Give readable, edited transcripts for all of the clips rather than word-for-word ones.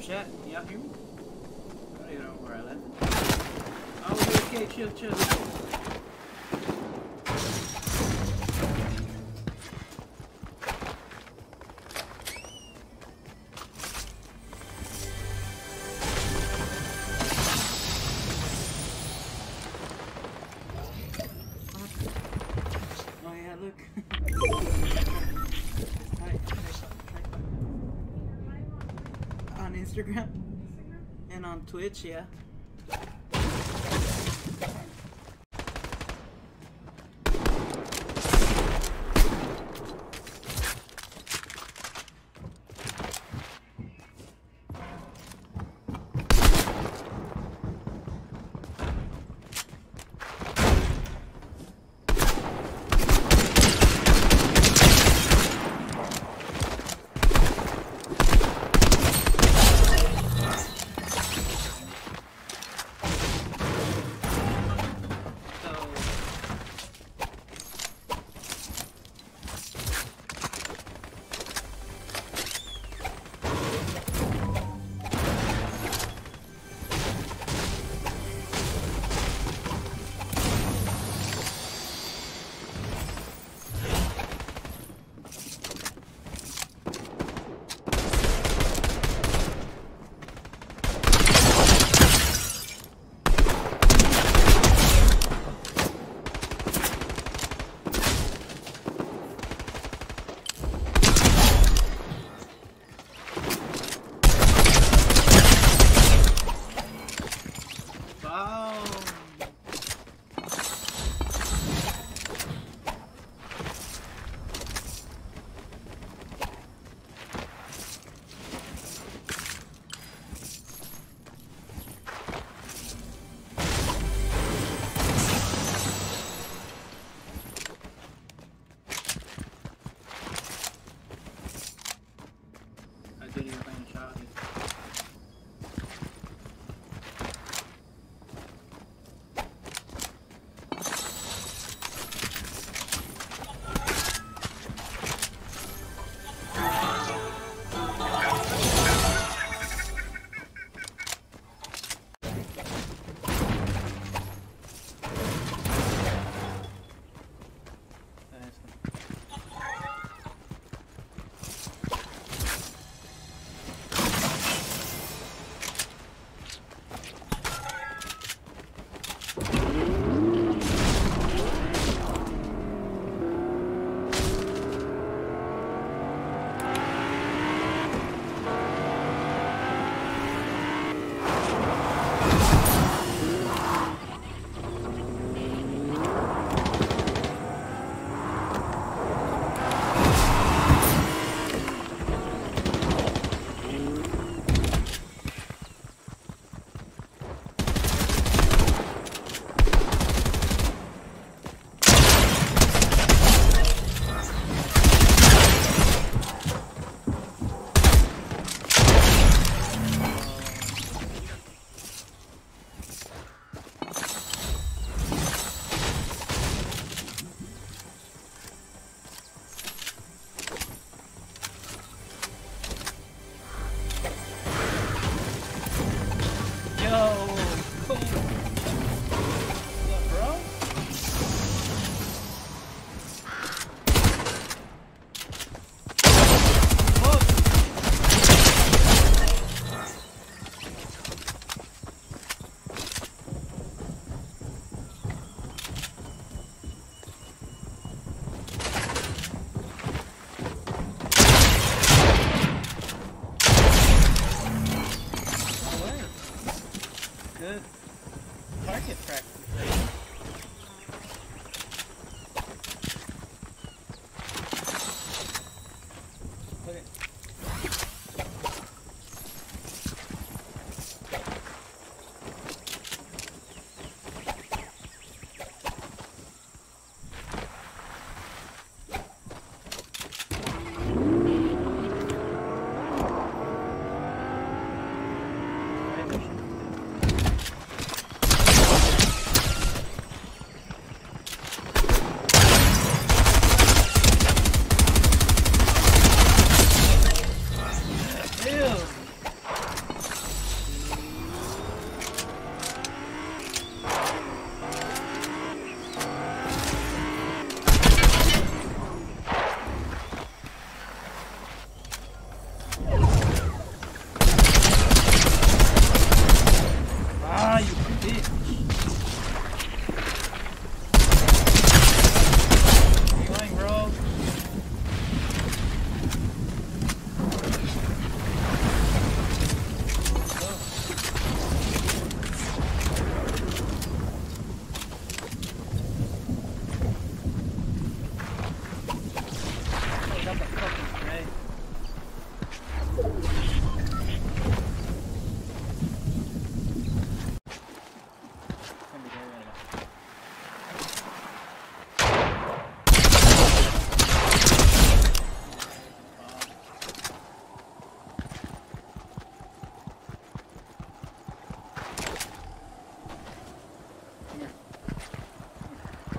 Snapchat. Y'all hear me? I don't even know where I landed. Oh, okay, chill, chill. Oh yeah, look. On Instagram and on Twitch, yeah.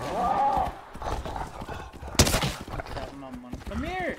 Come here!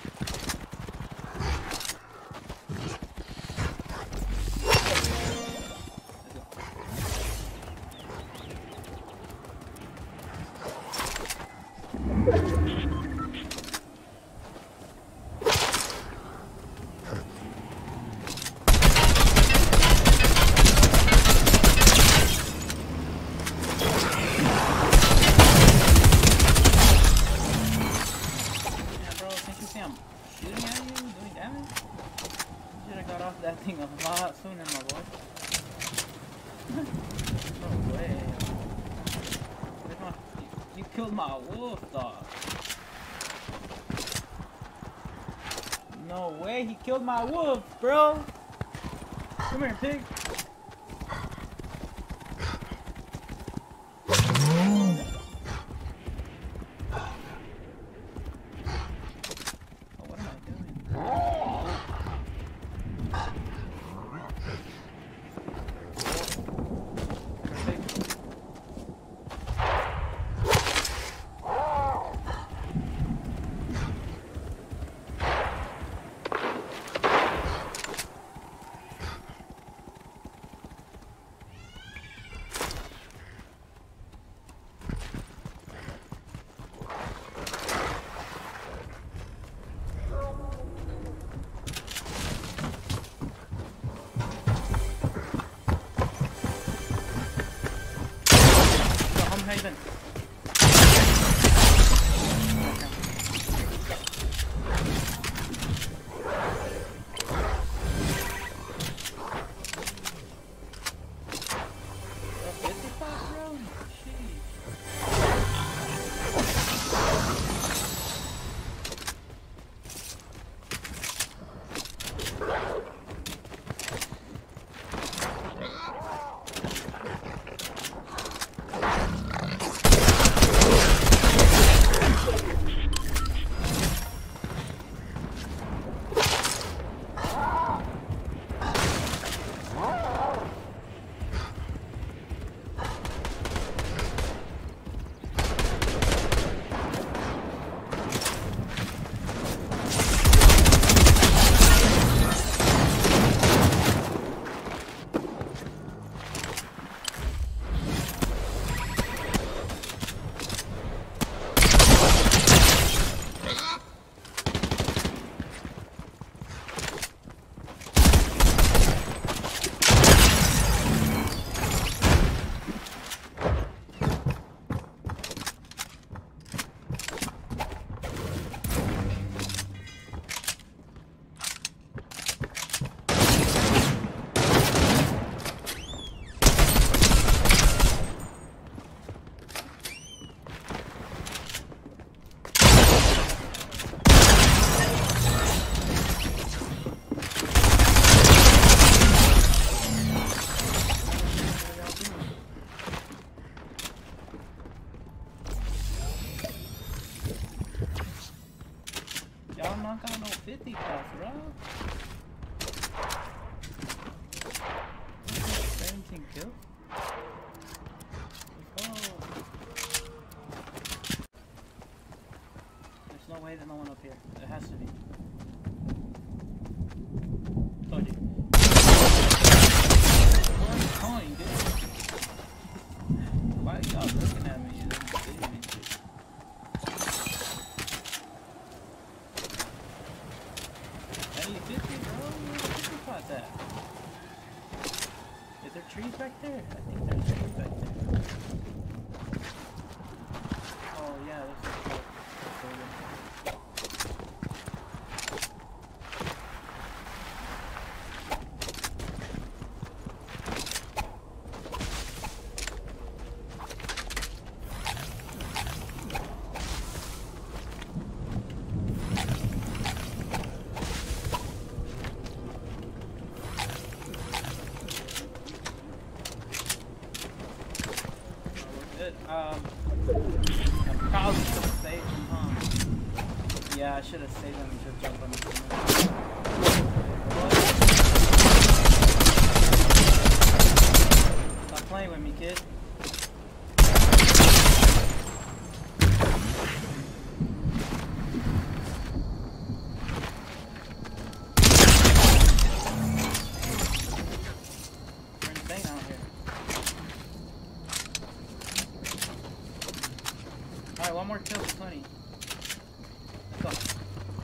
That thing a lot sooner, my boy. No way. You killed my wolf, dog. No way, he killed my wolf, bro. Come here, pig. Haven. Y'all not got no 50 cost, bro. 17 kills. Let's go. There's no way there's no one up here. There has to be. Told you. Where are you going, dude? Why are y'all looking at me? Is there trees back there? I think there's trees back there. Oh yeah, there's a truck. I'm probably should have saved him, huh? Yeah, I should have saved him and just jumped on the screen. Stop playing with me, kid. Alright, one more kill for 20. Let's go.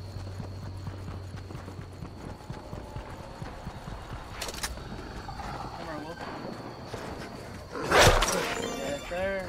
Come on, Wolf. Yes, sir.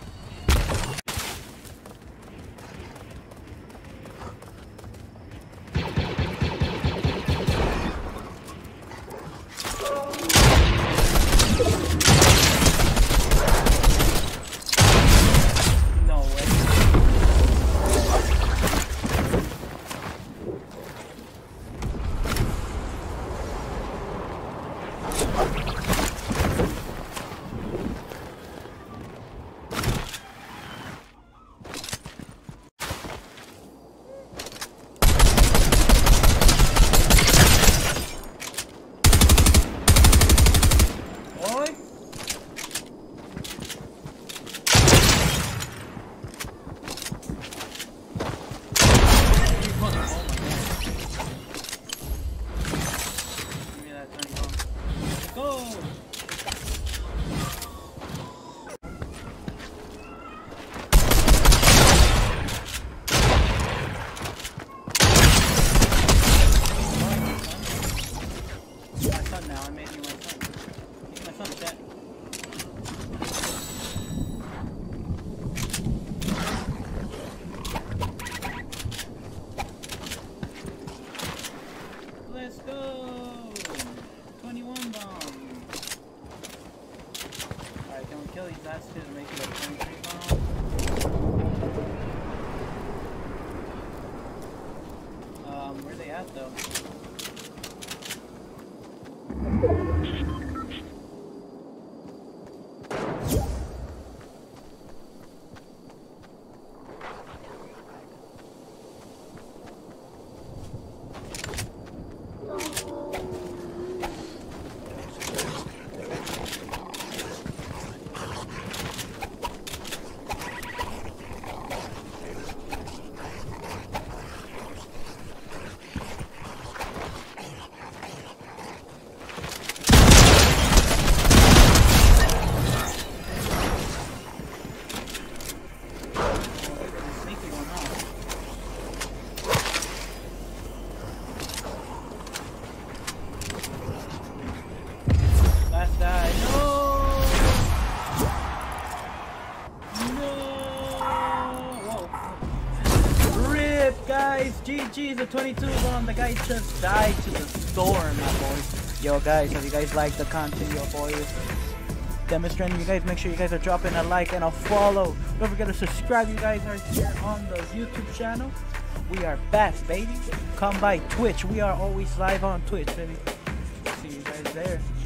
Let's go! 21 bombs. Alright, can we kill these last two to make it a 23 bomb? Where they at though? Guys, GG's, the 22 is on. The guy just died to the storm, my boys. Yo, guys, if you guys like the content, yo, boys, demonstrating, you guys make sure you guys are dropping a like and a follow. Don't forget to subscribe. You guys are here on the YouTube channel. We are best, baby. Come by Twitch. We are always live on Twitch, baby. See you guys there.